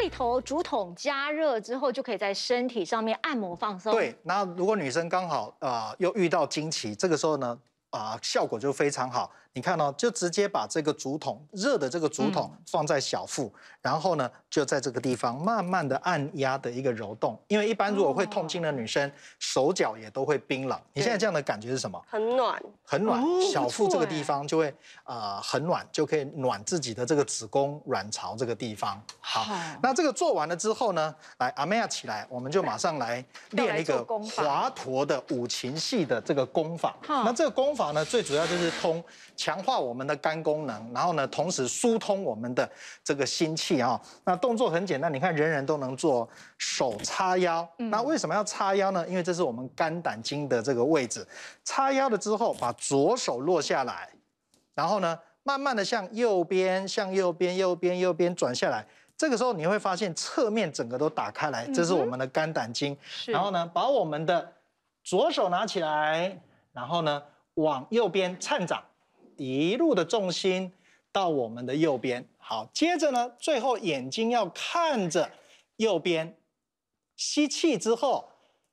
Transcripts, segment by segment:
里头竹筒加热之后，就可以在身体上面按摩放松。 对，那如果女生刚好又遇到经期，这个时候呢效果就非常好。你看哦，就直接把这个竹筒热的这个竹筒放在小腹，然后呢就在这个地方慢慢的按压的一个揉动。因为一般如果会痛经的女生，手脚也都会冰冷。你现在这样的感觉是什么？ 很暖， 很暖，小腹这个地方就会很暖，就可以暖自己的这个子宫卵巢这个地方。好，那这个做完了之后呢，来阿妹亚起来，我们就马上来练一个华佗的五禽戏的这个功法。那这个功法呢，最主要就是强化我们的肝功能，然后呢，同时疏通我们的这个心气啊。那动作很简单，你看人人都能做，手叉腰。那为什么要叉腰呢？因为这是我们肝胆经的这个位置。叉腰了之后，把左手落下来，然后呢，慢慢的向右边转下来。这个时候你会发现侧面整个都打开来，这是我们的肝胆经。然后呢，把我们的左手拿起来，然后呢，往右边颤掌。一路的重心到我们的右边，好，接着呢，最后眼睛要看着右边，吸气之后，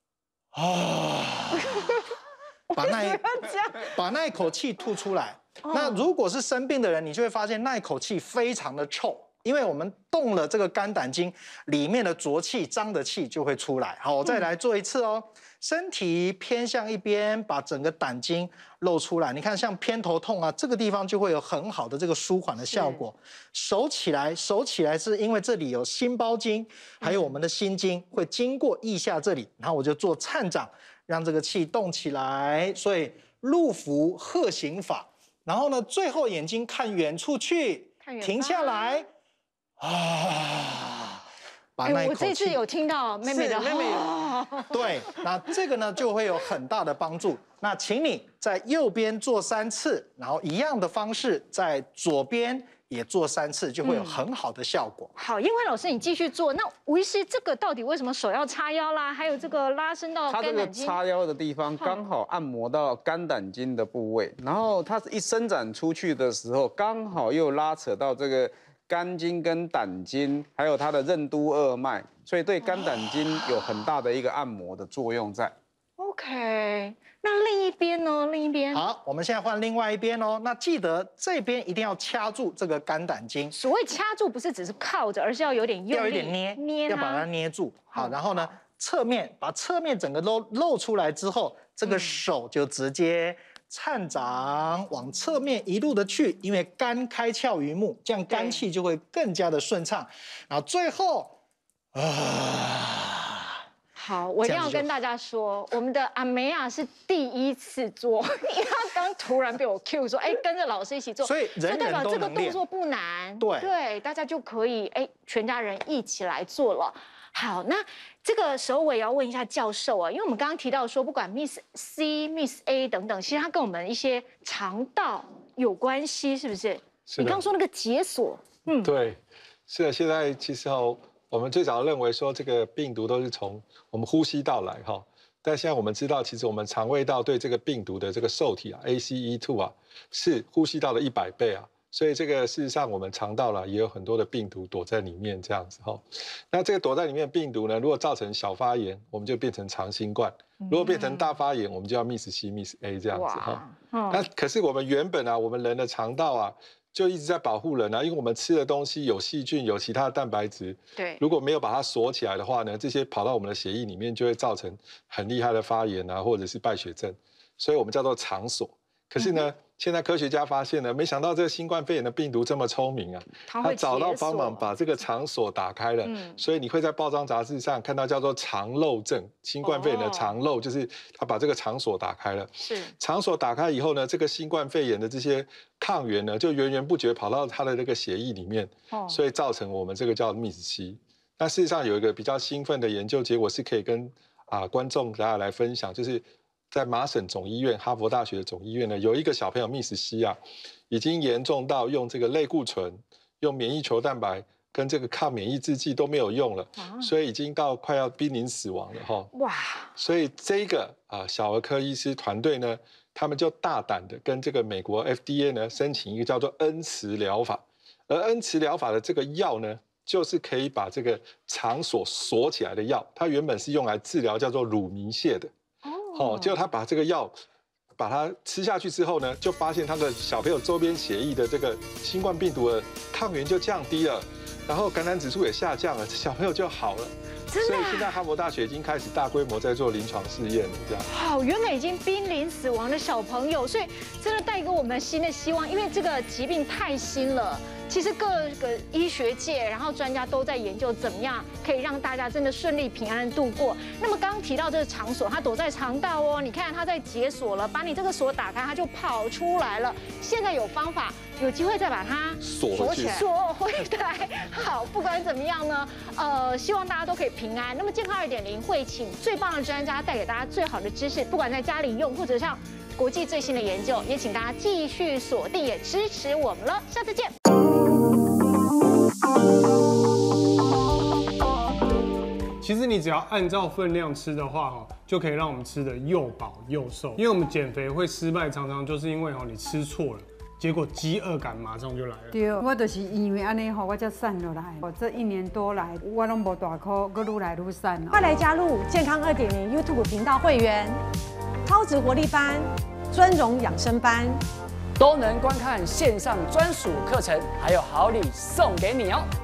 把那一口气吐出来。那如果是生病的人，你就会发现那一口气非常的臭，因为我们动了这个肝胆经里面的浊气、脏的气就会出来。好，我再来做一次哦。身体偏向一边，把整个胆经露出来。你看，像偏头痛啊，这个地方就会有很好的这个舒缓的效果。手起来是因为这里有心包经，还有我们的心经会经过腋下这里，然后我就做颤掌，让这个气动起来。所以鹿伏鹤行法。然后呢，最后眼睛看远处去，停下来， 我这次有听到妹妹的对，那这个呢就会有很大的帮助。那请你在右边做3次，然后一样的方式在左边也做3次，就会有很好的效果。 好，燕辉老师你继续做。那吴医师，这个到底为什么手要叉腰啦？还有这个拉伸到肝胆经？ 它这个叉腰的地方刚好按摩到肝胆经的部位，然后它一伸展出去的时候，刚好又拉扯到这个肝经跟胆经，还有它的任督二脉，所以对肝胆经有很大的一个按摩的作用在。 OK， 那另一边呢？另一边好，我们现在换另外一边哦。那记得这边一定要掐住这个肝胆经。 所谓掐住，不是只是靠着，而是要有点用力， 要有点捏，要把它捏住。好，然后呢，把侧面整个都露出来之后，这个手就直接颤掌往侧面一路的去，因为肝开窍于目，这样肝气就会更加的顺畅。然后最后好，我一定要跟大家说，我们的阿梅亚是第一次做，因为她刚突然被我 cue 说，跟着老师一起做， 所以人代表这个人都能练动作不难， 对， 大家就可以全家人一起来做了。好，那这个时候我也要问一下教授啊，因为我们刚刚提到说，不管 Miss C、Miss A 等等，其实它跟我们一些肠道有关系，是不是？你刚刚说那个解锁， 对，是的，现在其实我们最早认为说这个病毒都是从我们呼吸道来哈，但现在我们知道，其实我们肠胃道对这个病毒的这个受体ACE2是呼吸道的100倍啊，所以这个事实上我们肠道也有很多的病毒躲在里面这样子哈。那这个躲在里面的病毒呢，如果造成小发炎，我们就变成肠新冠；如果变成大发炎，我们就要 Miss C、Miss A 这样子哈。那可是我们原本我们人的肠道就一直在保护人因为我们吃的东西有细菌，有其他的蛋白质。 对， 如果没有把它锁起来的话呢，这些跑到我们的血液里面，就会造成很厉害的发炎或者是败血症，所以我们叫做肠锁。可是呢，现在科学家发现呢，没想到这个新冠肺炎的病毒这么聪明它找到方法把这个肠锁打开了，所以你会在报章杂志上看到叫做肠漏症，新冠肺炎的肠漏就是它把这个肠锁打开了。 是肠锁打开以后呢，这个新冠肺炎的这些抗原呢，就源源不绝跑到它的这个血液里面，所以造成我们这个叫 Miss C。那事实上有一个比较兴奋的研究结果是可以跟观众大家来分享，就是在麻省总医院、哈佛大学的总医院呢，有一个小朋友 Miss C 已经严重到用这个类固醇、用免疫球蛋白跟这个抗免疫制剂都没有用了，所以已经到快要濒临死亡了哇！所以这个小儿科医师团队呢，他们就大胆的跟这个美国 FDA 呢申请一个叫做恩慈疗法，而恩慈疗法的这个药呢， 就是可以把这个肠所锁起来的药，它原本是用来治疗叫做乳糜泻的。哦，结果他把这个药把它吃下去之后呢，就发现他的小朋友周边血液的这个新冠病毒的抗原就降低了，然后感染指数也下降了，小朋友就好了。 真的、 所以现在哈佛大学已经开始大规模在做临床试验了，这样。 好，原本已经濒临死亡的小朋友，所以真的带给我们新的希望，因为这个疾病太新了。其实各个医学界，然后专家都在研究怎么样可以让大家真的顺利平安度过。那么刚刚提到这个肠锁，它躲在肠道哦，你看它在解锁了，把你这个锁打开，它就跑出来了。现在有方法，有机会再把它锁起来， 锁回来。好，不管怎么样呢，希望大家都可以平安。那么健康2.0会请最棒的专家带给大家最好的知识，不管在家里用或者像国际最新的研究，也请大家继续锁定，也支持我们了。下次见。 其实你只要按照分量吃的话，就可以让我们吃得又饱又瘦。因为我们减肥会失败，常常就是因为你吃错了，结果饥饿感马上就来了。 对，我就是因为安尼我才瘦落来。我这1年多来，我拢无大块，搁愈来愈瘦。 快来加入健康2.0 YouTube 频道会员，超值活力班、尊荣养生班。 都能观看线上专属课程，还有好礼送给你哦！